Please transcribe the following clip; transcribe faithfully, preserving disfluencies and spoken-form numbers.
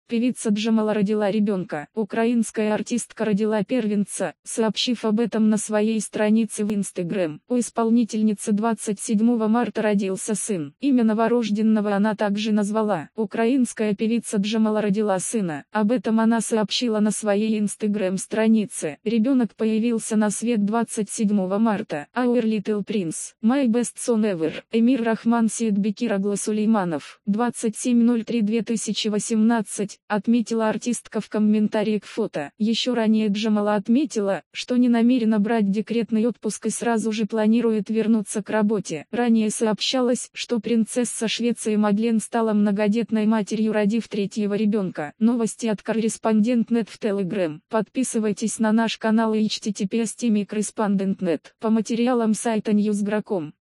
Певица Джамала родила ребенка. Украинская артистка родила первенца, сообщив об этом на своей странице в Instagram. У исполнительницы двадцать седьмого марта родился сын. Имя новорожденного она также назвала. Украинская певица Джамала родила сына. Об этом она сообщила на своей Instagram-странице. Ребенок появился на свет двадцать седьмого марта. Our Little Prince. My Best Son Ever. Эмир Рахман Сиедбекир Агла Сулейманов. двадцать семь ноль три две тысячи восемнадцать. Отметила артистка в комментарии к фото. Еще ранее Джамала отметила, что не намерена брать декретный отпуск и сразу же планирует вернуться к работе. Ранее сообщалось, что принцесса Швеции Мадлен стала многодетной матерью, родив третьего ребенка. Новости от Корреспондент точка нет в Telegram. Подписывайтесь на наш канал и эйч ти ти пи эс точка корреспондент точка нет по материалам сайта ньюс точка гром.